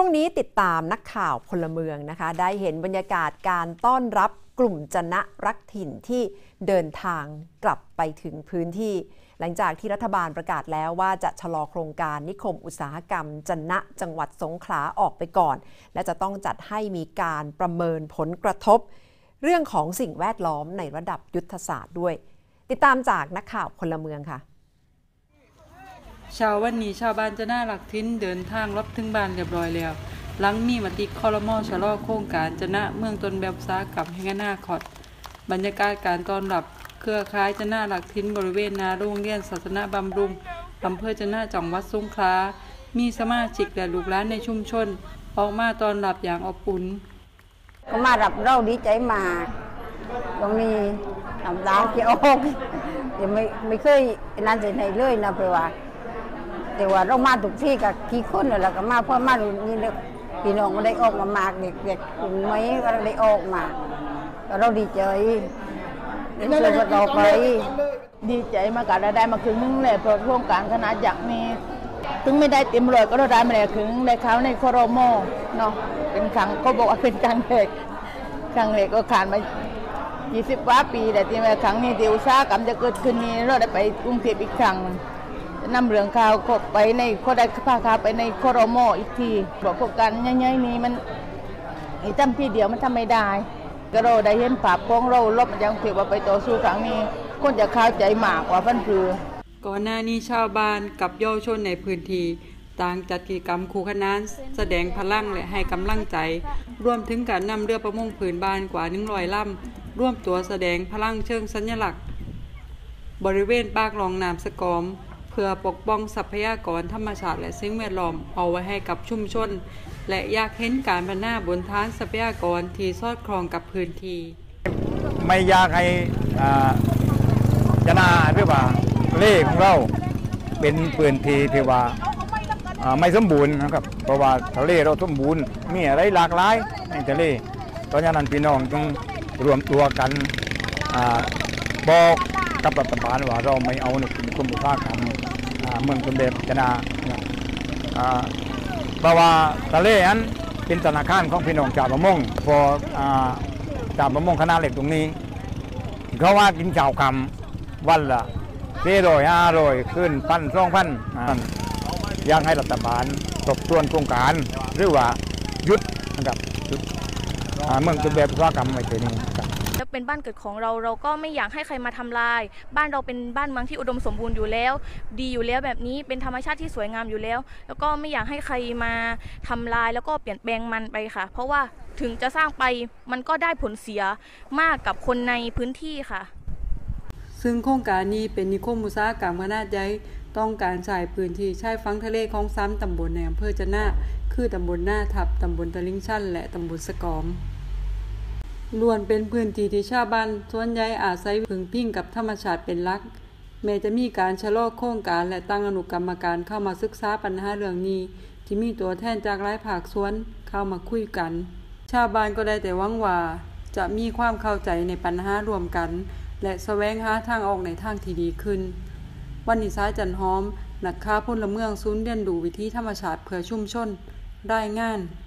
ช่วงนี้ติดตามนักข่าวพลเมืองนะคะได้เห็นบรรยากาศการต้อนรับกลุ่มจนะรักถิ่นที่เดินทางกลับไปถึงพื้นที่หลังจากที่รัฐบาลประกาศแล้วว่าจะชะลอโครงการนิคมอุตสาหกรรมจนะจังหวัดสงขลาออกไปก่อนและจะต้องจัดให้มีการประเมินผลกระทบเรื่องของสิ่งแวดล้อมในระดับยุทธศาสตร์ด้วยติดตามจากนักข่าวพลเมืองค่ะเช้าวันนี้ชาวบ้านจะน่ารักทิ้นเดินทางรับถึงบ้านเรียบร้อยแล้วหลังมีมติครม.ชะลอโครงการจะนะเมืองต้นแบบอุตสาหกรรมแห่งอนาคตบรรยากาศการต้อนรับเครือข่ายจะน่ารักทิ้นบริเวณหน้าโรงเรียนศาสนาบำรุงอำเภอจะนะจังหวัดสงขลามีสมาชิกและลูกหลานในชุมชนออกมาต้อนรับอย่างอบอุ่นก็มารับเราดีใจมากตรงนี้น้ำตาจะออกยังไม่เคยนั่นจะไหนเลยนะเพราะว่าแต่ว่าเรามาทุกที่กับกี่คนแล้วก็มาเพราะมานี่พี่น้องก็ได้ออกมามากเด็กๆกลุ่มไม้ก็ได้ออกมาเราดีใจเดินต่อไปดีใจมากการได้มาครึ่งนึงเลยเพราะโครงการขนาดใหญ่นี้ถึงไม่ได้เต็มร้อยก็เราได้มาแล้วครึ่งได้เขาในครม.เนาะเป็นครั้งก็บอกว่าเป็นครั้งแรกก็ขาดมา20 กว่าปีแต่ที่ครั้งนี้ที่อุตสาหกรรมจะเกิดขึ้นนี้เราได้ไปกรุงเทพอีกครั้งนำเรื่องข่าวไปในเขาได้พาข่าวไปในครม.อีกทีบอกโครงการใหญ่ๆนี้มันทำทีเดียวมันทำไม่ได้ก็เราได้เห็นภาพของเราลบยังถือว่าไปต่อสู้ครั้งนี้คนจะเข้าใจมากกว่าพันผือก่อนหน้านี้ชาวบ้านกับเยาวชนในพื้นที่ต่างจัดกิจกรรมคู่ขนานแสดงพลังและให้กำลังใจรวมถึงการนำเรือประมงพื้นบ้านกว่า100 ลำร่วมตัวแสดงพลังเชิงสัญลักษณ์บริเวณปากหนองน้ำสะกอมเพื่อปกป้องทรัพยากรธรรมชาติและสิ่งแวดล้อมเอาไว้ให้กับชุมชนและอยากเห็นการพัฒนาบนฐานทรัพยากรที่สอดคล้องกับพื้นที่ไม่อยากให้จะน่าหรือว่าเล่ของเราเป็นพื้นที่ที่ว่าไม่สมบูรณ์นะครับเพราะว่าทะเลเราสมบูรณ์มีอะไรหลากหลายในทะเลเพราะฉะนั้นพี่น้องต้องรวมตัวกันบอกกับรัฐบาลว่าเราไม่เอาในกลุ่มอุตสาหกรรมเมืองต้นแบบจะน่าเพราะว่าทะเลนั้นเป็นธนาคารของพี่น้องชาวประมงพอชาวประมงคณะเหล็กตรงนี้เขาว่ากินข้าวคำวันละ400-500ขึ้น1,000-2,000อยากให้รัฐบาลทบทวนโครงการหรือว่ายุดนะครับเมืองต้นแบบอุตสาหกรรมไว้ตัวนี้เป็นบ้านเกิดของเราก็ไม่อยากให้ใครมาทำลายบ้านเราเป็นบ้านเมืองที่อุดมสมบูรณ์อยู่แล้วดีอยู่แล้วแบบนี้เป็นธรรมชาติที่สวยงามอยู่แล้วแล้วก็ไม่อยากให้ใครมาทำลายแล้วก็เปลี่ยนแปลงมันไปค่ะเพราะว่าถึงจะสร้างไปมันก็ได้ผลเสียมากกับคนในพื้นที่ค่ะซึ่งโครงการนี้เป็นนิคมอุตสาหกรรมขนาดใหญ่ต้องการใช้พื้นที่ชายฝั่งทะเลของ3 ตำบลในอำเภอจะนะคือตำบลหน้าทับตำบลตลิ่งชันและตำบลสะกอมล้วนเป็นพื้นที่ที่ชาวบ้านส่วนใหญ่อาศัยพึ่งพิงกับธรรมชาติเป็นหลักแม้จะมีการชะลอโครงการและตั้งอนุกรรมการเข้ามาศึกษาปัญหาเรื่องนี้ที่มีตัวแทนจากหลายภาคส่วนเข้ามาคุยกันชาวบ้านก็ได้แต่หวังว่าจะมีความเข้าใจในปัญหารวมกันและแสวงหาทางออกในทางที่ดีขึ้นวันนี้สายจันหอมนักข่าวพลเมืองศูนย์เรียนรู้วิถีธรรมชาติเพื่อชุมชนรายงาน